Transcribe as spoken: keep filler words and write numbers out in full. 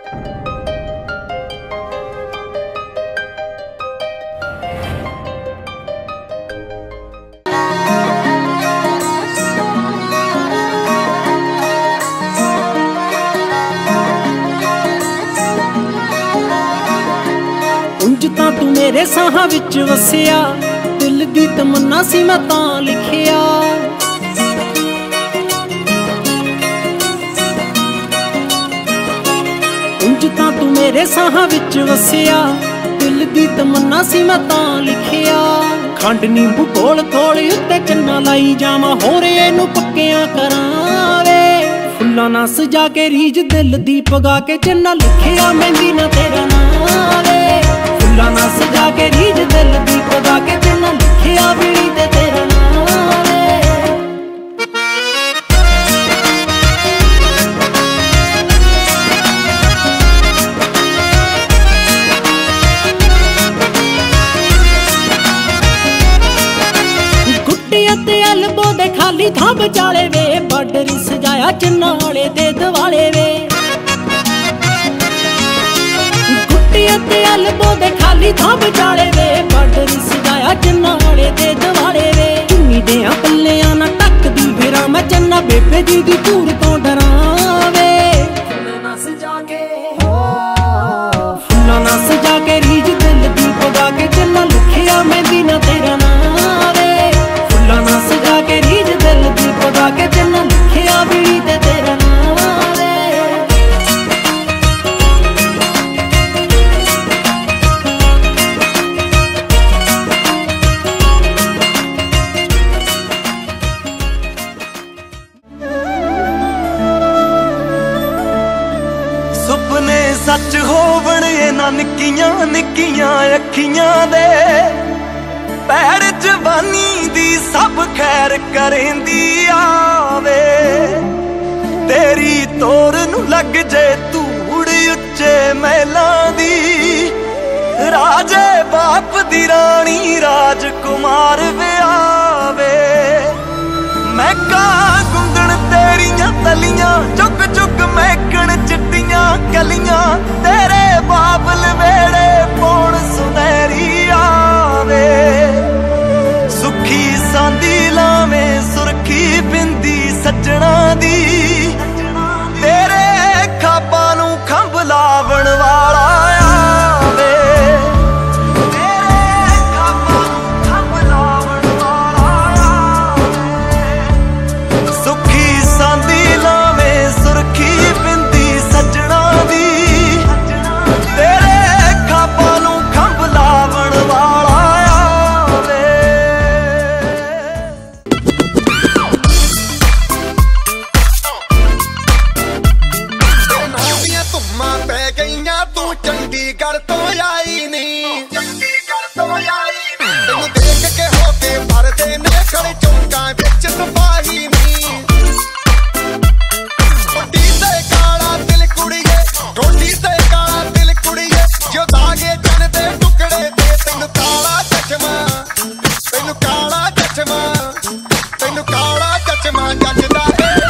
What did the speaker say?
तू मेरे साहां विच वसिया, दिल दी तमन्ना सी मैं तां लिखिया। उंज तां तू मेरे साहां विच वसिया, दिल दी तमन्ना सी मैं तां लिखिया। खंड नींबू कोल कोल उत्ते चन्ना लाई जावां, होरे नूं पक्कियां करां वे। फुल्लां नां सजा के रीज दिल दी पगा के, चन्ना लिखिया मेहंदी ना तेरा नां वे। फुल्लां नां सजा के रीज दिल दी पगा के, चन्ना लिखिया बीड़ी ते तेरा नां वे। ते एल्बो दे खाली थां विचाले वे, बार्डर सजाया चन्ना वाले दे दवाले वे। गुट्टियां ते एल्बो दे खाली थां विचाले वे, बार्डर सजाया चन्ना वाले दे दवाले वे। चुन्नी देयां पल्लियां ना टकदी फिरां मैं, चन्ना बेबे जी दी धूड़ तो डरां वे। फुल्लां नां सजा के फुल्लां नां सजा के रीज दिल दी पगा के, चन्ना लिखिया मेहंदी ना तेरा नां वे। फुल्लां नां सजा के रीज दिल दी पगा के, चन्ना लिखिया बीड़ी ते तेरा नां वे। सुपने सच होवण इन्हां निक्कियां निक्कियां अखियां दे, पैर जवानी दी सब खैर करेंदी आवे। तेरी तोर नू लग जे धूड़ उच्चे महलां दी, राजे बाप दी रानी राजकुमार व्यावे। मैं का गुंदण तेरियां तलियां, चुक चुक महकण चिट्टियां कलियां, तेरे बाबल वेड़े पौण सुनहरी आवे। सुखी सांदी लावें सुरखी बिंदी सजना दी, तेरे खाबां नूं खंभ लावण वाला आवे। तेरे खाबां नूं खंभ लावण वाला आवे। सुखी सांदी लावें सुरखी बिंदी सजना दी, तेरे खाबां नूं खंभ लावण वाला आवे। तू चंडीगढ़ तो आई नी, तेनू देख के होके भरदे ने खड़े चौंकां विच सिपाही नी। टोटी ते काला दिल कुड़िए, टोटी ते काला दिल कुड़िए, जो दागे चन दे टुकड़े ते, तेनू काला चश्मा तेनू काला चश्मा तेनू काला चश्मा जचदा ए।